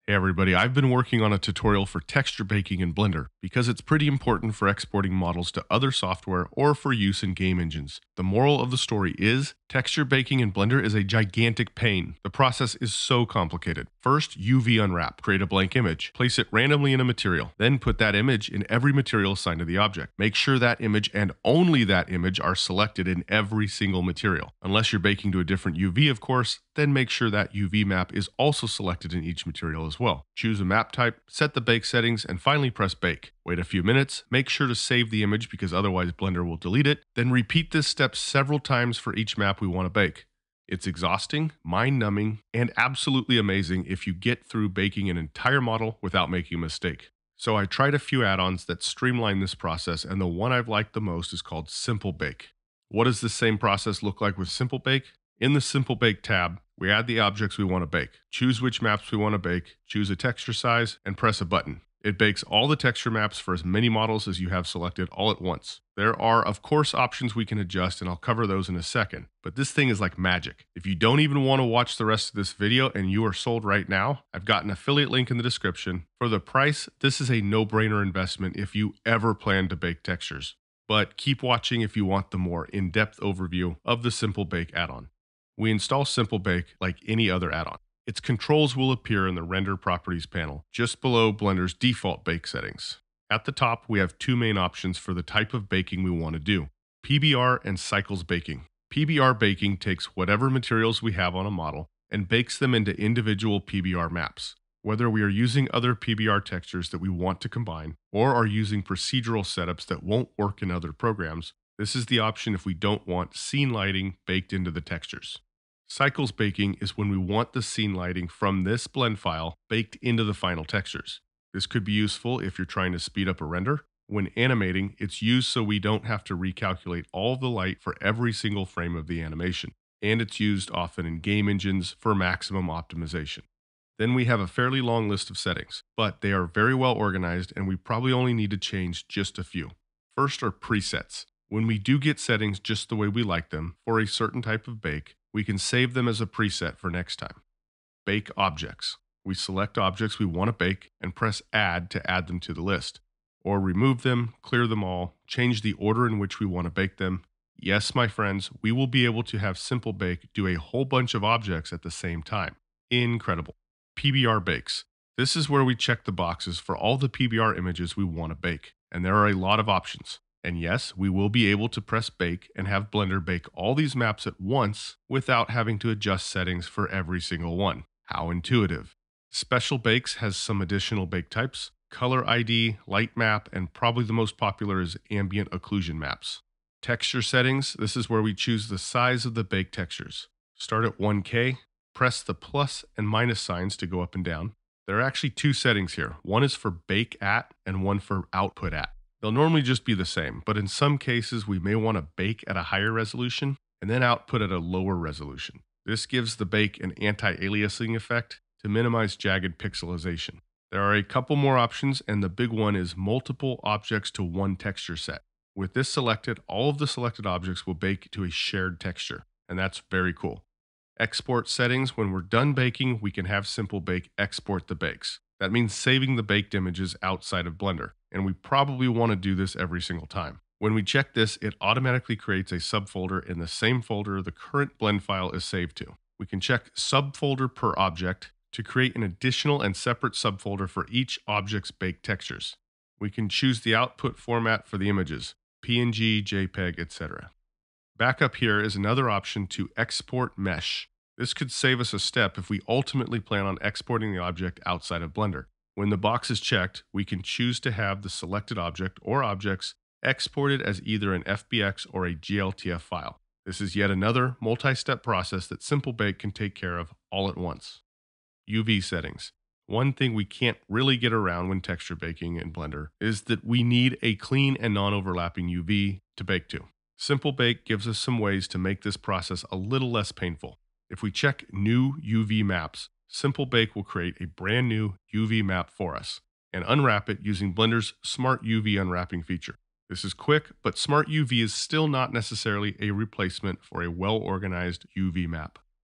Hey everybody, I've been working on a tutorial for texture baking in Blender because it's pretty important for exporting models to other software or for use in game engines. The moral of the story is texture baking in Blender is a gigantic pain. The process is so complicated. First, UV unwrap, create a blank image, place it randomly in a material, then put that image in every material assigned to the object. Make sure that image and only that image are selected in every single material. Unless you're baking to a different UV, of course, then make sure that UV map is also selected in each material as well. Choose a map type, set the bake settings, and finally press bake. Wait a few minutes, make sure to save the image because otherwise Blender will delete it, then repeat this step several times for each map we want to bake. It's exhausting, mind-numbing, and absolutely amazing if you get through baking an entire model without making a mistake. So I tried a few add-ons that streamline this process, and the one I've liked the most is called SimpleBake. What does this same process look like with SimpleBake? In the SimpleBake tab, we add the objects we want to bake, choose which maps we want to bake, choose a texture size, and press a button. It bakes all the texture maps for as many models as you have selected all at once. There are, of course, options we can adjust, and I'll cover those in a second, but this thing is like magic. If you don't even want to watch the rest of this video and you are sold right now, I've got an affiliate link in the description. For the price, this is a no-brainer investment if you ever plan to bake textures. But keep watching if you want the more in-depth overview of the SimpleBake add-on. We install SimpleBake like any other add-on. Its controls will appear in the Render Properties panel, just below Blender's default bake settings. At the top, we have two main options for the type of baking we want to do: PBR and Cycles Baking. PBR baking takes whatever materials we have on a model and bakes them into individual PBR maps. Whether we are using other PBR textures that we want to combine, or are using procedural setups that won't work in other programs, this is the option if we don't want scene lighting baked into the textures. Cycles baking is when we want the scene lighting from this blend file baked into the final textures. This could be useful if you're trying to speed up a render. When animating, it's used so we don't have to recalculate all of the light for every single frame of the animation, and it's used often in game engines for maximum optimization. Then we have a fairly long list of settings, but they are very well organized and we probably only need to change just a few. First are presets. When we do get settings just the way we like them for a certain type of bake, we can save them as a preset for next time. Bake objects. We select objects we want to bake and press add to add them to the list. Or remove them, clear them all, change the order in which we want to bake them. Yes, my friends, we will be able to have SimpleBake do a whole bunch of objects at the same time. Incredible. PBR bakes. This is where we check the boxes for all the PBR images we want to bake, and there are a lot of options. And yes, we will be able to press bake and have Blender bake all these maps at once without having to adjust settings for every single one. How intuitive. Special Bakes has some additional bake types: color ID, light map, and probably the most popular is ambient occlusion maps. Texture settings. This is where we choose the size of the bake textures. Start at 1K, press the plus and minus signs to go up and down. There are actually two settings here. One is for bake at and one for output at. They'll normally just be the same, but in some cases we may want to bake at a higher resolution and then output at a lower resolution. This gives the bake an anti-aliasing effect to minimize jagged pixelization. There are a couple more options, and the big one is multiple objects to one texture set. With this selected, all of the selected objects will bake to a shared texture, and that's very cool. Export settings. When we're done baking, we can have SimpleBake export the bakes. That means saving the baked images outside of Blender, and we probably want to do this every single time. When we check this, it automatically creates a subfolder in the same folder the current blend file is saved to. We can check subfolder per object to create an additional and separate subfolder for each object's baked textures. We can choose the output format for the images: PNG, JPEG, etc. Back up here is another option to export mesh. This could save us a step if we ultimately plan on exporting the object outside of Blender. When the box is checked, we can choose to have the selected object or objects exported as either an FBX or a GLTF file. This is yet another multi-step process that SimpleBake can take care of all at once. UV settings. One thing we can't really get around when texture baking in Blender is that we need a clean and non-overlapping UV to bake to. SimpleBake gives us some ways to make this process a little less painful. If we check New UV Maps, SimpleBake will create a brand new UV map for us and unwrap it using Blender's Smart UV unwrapping feature. This is quick, but Smart UV is still not necessarily a replacement for a well-organized UV map.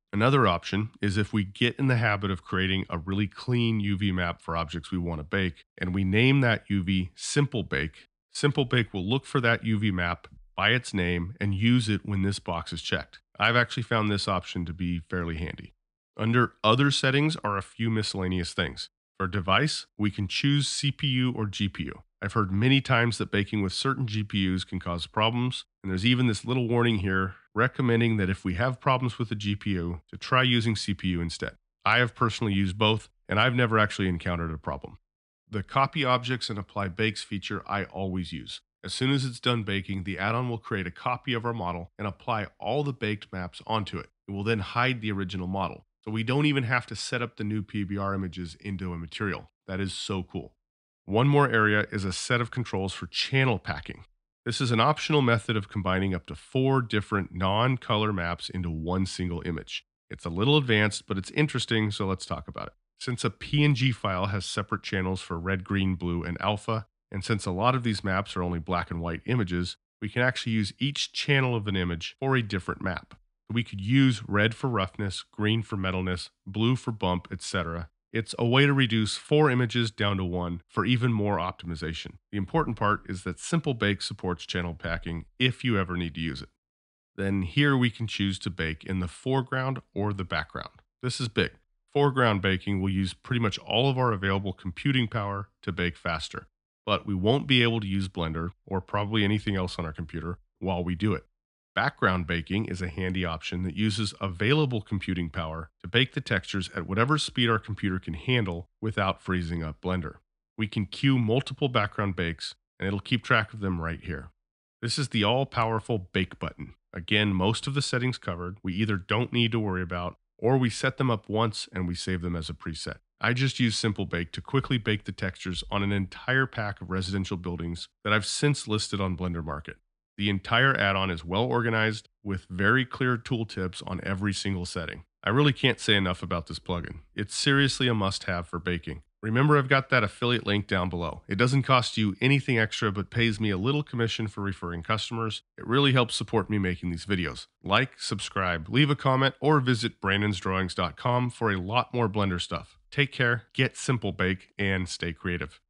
Another option is if we get in the habit of creating a really clean UV map for objects we want to bake, and we name that UV SimpleBake. SimpleBake will look for that UV map by its name and use it when this box is checked. I've actually found this option to be fairly handy. Under Other Settings are a few miscellaneous things. For device, we can choose CPU or GPU. I've heard many times that baking with certain GPUs can cause problems, and there's even this little warning here recommending that if we have problems with the GPU, to try using CPU instead. I have personally used both, and I've never actually encountered a problem. The Copy Objects and Apply Bakes feature I always use. As soon as it's done baking, the add-on will create a copy of our model and apply all the baked maps onto it. It will then hide the original model, so we don't even have to set up the new PBR images into a material. That is so cool. One more area is a set of controls for channel packing. This is an optional method of combining up to 4 different non-color maps into one single image. It's a little advanced, but it's interesting, so let's talk about it. Since a PNG file has separate channels for red, green, blue, and alpha, and since a lot of these maps are only black and white images, we can actually use each channel of an image for a different map. We could use red for roughness, green for metalness, blue for bump, etc. It's a way to reduce 4 images down to 1 for even more optimization. The important part is that SimpleBake supports channel packing if you ever need to use it. Then here we can choose to bake in the foreground or the background. This is big. Foreground baking will use pretty much all of our available computing power to bake faster, but we won't be able to use Blender or probably anything else on our computer while we do it. Background baking is a handy option that uses available computing power to bake the textures at whatever speed our computer can handle without freezing up Blender. We can queue multiple background bakes, and it'll keep track of them right here. This is the all-powerful Bake button. Again, most of the settings covered, we either don't need to worry about, or we set them up once and we save them as a preset. I just use SimpleBake to quickly bake the textures on an entire pack of residential buildings that I've since listed on Blender Market. The entire add-on is well organized with very clear tooltips on every single setting. I really can't say enough about this plugin. It's seriously a must-have for baking. Remember, I've got that affiliate link down below. It doesn't cost you anything extra, but pays me a little commission for referring customers. It really helps support me making these videos. Like, subscribe, leave a comment, or visit brandonsdrawings.com for a lot more Blender stuff. Take care, get SimpleBake, and stay creative.